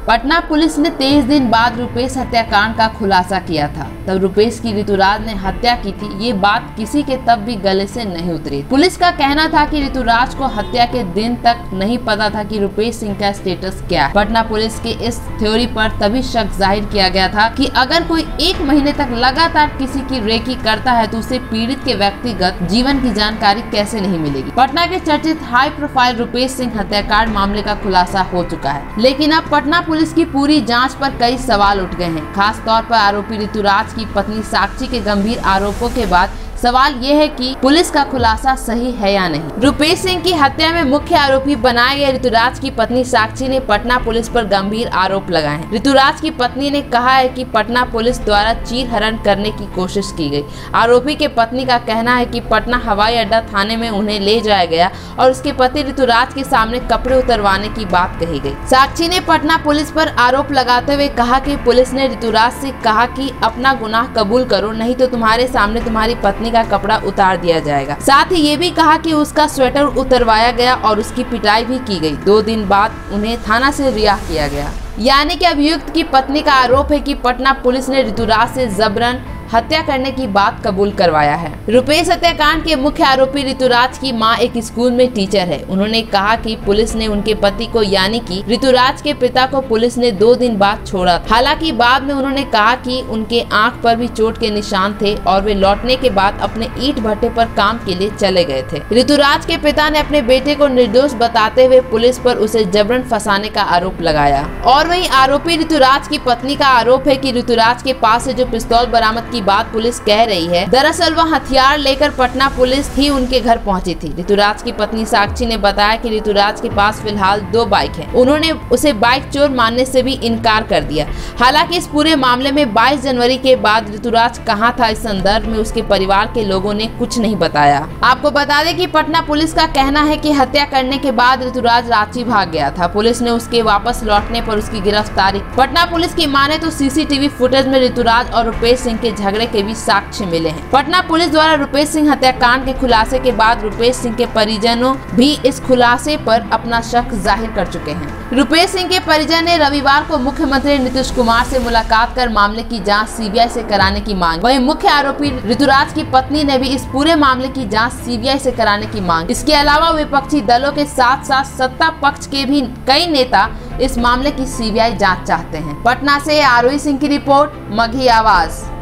Patna police ने 23 दिन बाद रुपेश हत्याकांड का खुलासा किया था। तब रुपेश की ऋतुराज ने हत्या की थी, ये बात किसी के तब भी गले से नहीं उतरी। पुलिस का कहना था कि ऋतुराज को हत्या के दिन तक नहीं पता था कि रुपेश सिंह का स्टेटस क्या है। पटना पुलिस के इस थ्योरी पर तभी शक जाहिर किया गया था कि अगर कोई 1 महीने तक लगातार किसी की रेकी करता है तो उसे पीड़ित के व्यक्तिगत जीवन की जानकारी कैसे नहीं मिलेगी। पटना के चर्चित हाई प्रोफाइल रुपेश सिंह हत्याकांड मामले का खुलासा हो चुका है, लेकिन अब पटना पुलिस की पूरी जांच पर कई सवाल उठ गए हैं। खास तौर पर आरोपी ऋतुराज की पत्नी साक्षी के गंभीर आरोपों के बाद सवाल ये है कि पुलिस का खुलासा सही है या नहीं। रुपेश सिंह की हत्या में मुख्य आरोपी बनाए गए ऋतुराज की पत्नी साक्षी ने पटना पुलिस पर गंभीर आरोप लगाए हैं। ऋतुराज की पत्नी ने कहा है कि पटना पुलिस द्वारा चीरहरण करने की कोशिश की गई। आरोपी के पत्नी का कहना है कि पटना हवाई अड्डा थाने में उन्हें ले जाया गया और उसके पति ऋतुराज के सामने कपड़े उतरवाने की बात कही गई। साक्षी ने पटना पुलिस पर आरोप लगाते हुए कहा कि पुलिस ने ऋतुराज से कहा कि अपना गुनाह कबूल करो, नहीं तो तुम्हारे सामने तुम्हारी पत्नी का कपड़ा उतार दिया जाएगा। साथ ही ये भी कहा कि उसका स्वेटर उतरवाया गया और उसकी पिटाई भी की गई। 2 दिन बाद उन्हें थाना से रिहा किया गया। यानी कि अभियुक्त की पत्नी का आरोप है कि पटना पुलिस ने ऋतुराज से जबरन हत्या करने की बात कबूल करवाया है। रुपेश हत्याकांड के मुख्य आरोपी ऋतुराज की मां एक स्कूल में टीचर है। उन्होंने कहा कि पुलिस ने उनके पति को यानी कि ऋतुराज के पिता को पुलिस ने 2 दिन बाद छोड़ा। हालांकि बाद में उन्होंने कहा कि उनके आंख पर भी चोट के निशान थे और वे लौटने के बाद अपने ईंट भट्टे पर काम के लिए चले गए थे। ऋतुराज के पिता ने अपने बेटे को निर्दोष बताते हुए पुलिस पर उसे जबरन फंसाने का आरोप लगाया। और वहीं आरोपी ऋतुराज की पत्नी का आरोप है कि ऋतुराज के पास से जो पिस्तौल बरामद की बात पुलिस कह रही है, दरअसल वह हथियार लेकर पटना पुलिस ही उनके घर पहुंची थी। ऋतुराज की पत्नी साक्षी ने बताया कि ऋतुराज के पास फिलहाल 2 बाइक हैं। उन्होंने उसे बाइक चोर मानने से भी इनकार कर दिया। हालांकि इस पूरे मामले में 22 जनवरी के बाद ऋतुराज कहां था, इस संदर्भ में उसके परिवार के लोगों ने कुछ नहीं बताया। आपको बता दें कि पटना पुलिस का कहना है कि हत्या करने के बाद ऋतुराज रांची भाग गया था। पुलिस ने उसके वापस लौटने पर उसकी गिरफ्तारी। पटना पुलिस की माने तो सीसीटीवी फुटेज में ऋतुराज और रुपेश सिंह के झगड़े के भी साक्ष्य मिले हैं। पटना पुलिस द्वारा रुपेश सिंह हत्याकांड के खुलासे के बाद रुपेश सिंह के परिजनों भी इस खुलासे पर अपना शक जाहिर कर चुके हैं। रुपेश सिंह के परिजन ने रविवार को मुख्यमंत्री नीतीश कुमार से मुलाकात कर मामले की जांच सीबीआई से कराने की मांग। वहीं मुख्य आरोपी ऋतुराज की पत्नी ने भी इस पूरे मामले की जांच सीबीआई से कराने की मांग। इसके अलावा विपक्षी दलों के साथ साथ सत्ता पक्ष के भी कई नेता इस मामले की सीबीआई जांच चाहते हैं। पटना से आरोही सिंह की रिपोर्ट, मगही आवाज।